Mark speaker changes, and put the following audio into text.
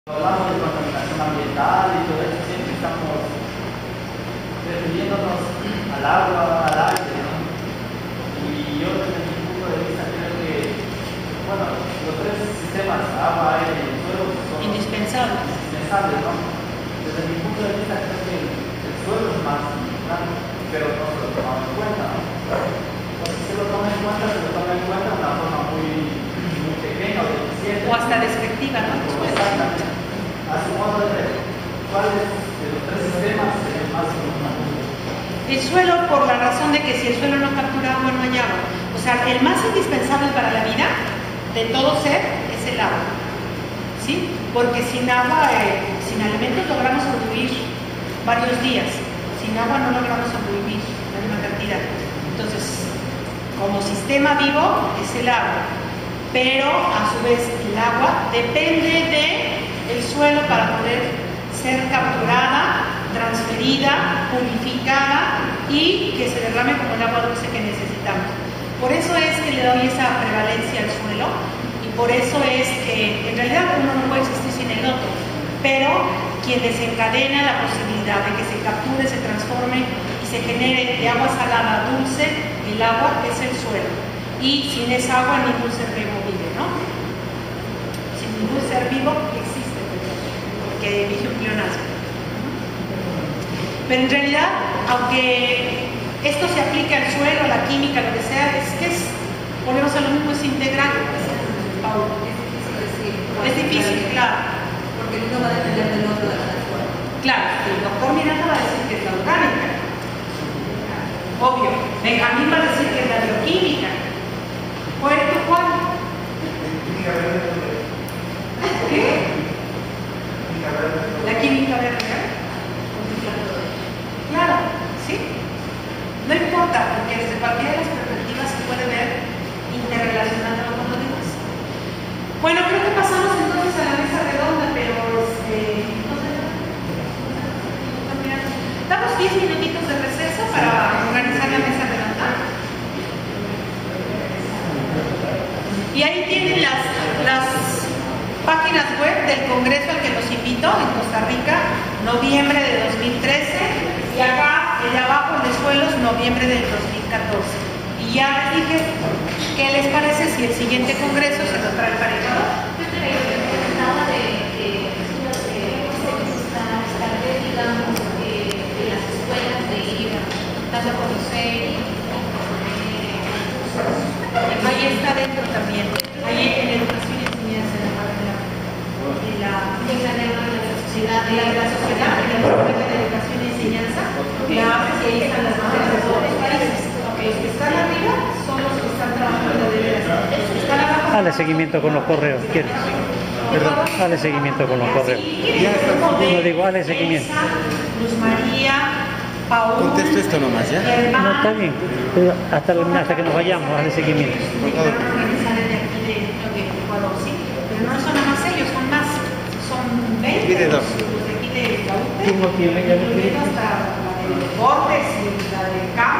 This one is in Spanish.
Speaker 1: Hablamos de contaminación ambiental y todo eso, siempre estamos refiriéndonos al agua, al aire, ¿no? Y yo desde mi punto de vista creo que, bueno, los tres sistemas, agua, aire y suelo, son
Speaker 2: indispensables,
Speaker 1: ¿no? Desde mi punto de vista creo que el suelo es más importante, pero no se lo tomamos en cuenta, ¿no? Porque si se lo toma en cuenta, se lo toma en cuenta de una forma muy pequeña o deficiente.
Speaker 2: o hasta despectiva, ¿no?
Speaker 1: Exactamente. A su modo de ver, ¿cuál de los tres sistemas es el más importante?
Speaker 2: El suelo, por la razón de que si el suelo no captura agua, no hay agua. O sea, el más indispensable para la vida de todo ser es el agua, ¿sí? Porque sin agua, sin alimentos logramos sobrevivir varios días. Sin agua no logramos sobrevivir la misma cantidad. Entonces, como sistema vivo es el agua, pero a su vez el agua depende del suelo para poder ser capturada, transferida, purificada y que se derrame como el agua dulce que necesitamos. Por eso es que le doy esa prevalencia al suelo y por eso es que en realidad uno no puede existir sin el otro, pero quien desencadena la posibilidad de que se capture, se transforme y se genere de agua salada a dulce, el agua es el suelo. Y sin esa agua ningún ser vivo vive, ¿no? Sin ningún ser vivo existe, porque vive un pleonasmo. Pero en realidad, aunque esto se aplique al suelo, a la química, lo que sea, volvemos a lo mismo, es integral. Paula. Es difícil, claro.
Speaker 3: Porque uno va a depender del otro de la forma.
Speaker 2: Claro, el doctor Miranda va a decir que es la orgánica. Obvio. Benjamín va a decir que es la bioquímica. ¿Cuál? ¿Qué? La química verde. Claro, ¿sí? No importa, porque desde cualquiera de las perspectivas se puede ver interrelacionado con lo demás. Bueno, creo que pasamos entonces a la mesa redonda, pero damos 10 minutitos de receso para organizar la mesa redonda. Y ahí tienen las páginas web del congreso al que los invito en Costa Rica, noviembre de 2013. Y acá, allá abajo, en los suelos, noviembre del 2014. Y ya les dije, ¿qué les parece si el siguiente congreso se lo trae para el dando a conocer. Ahí está dentro también. Ahí en educación y enseñanza, en la parte de la sociedad, en la parte de educación y enseñanza, la abres y ahí están las materias de todos los países. Los que están arriba son los que están trabajando de veras. Los que están abajo.
Speaker 4: Dale seguimiento con los correos, ¿quieres? Perdón, dale seguimiento con los correos. No digo, dale seguimiento.
Speaker 2: Luz María, Paul.
Speaker 5: Contesto esto nomás, ¿ya?
Speaker 4: No, está bien. Pero hasta que nos vayamos, dale seguimiento.
Speaker 2: Pero no son nada más ellos, son más. Son 20.
Speaker 5: Pide dos.
Speaker 2: Los de aquí de la UP.
Speaker 4: ¿Quién no tiene?
Speaker 2: Incluyendo hasta la de Borges y la de K.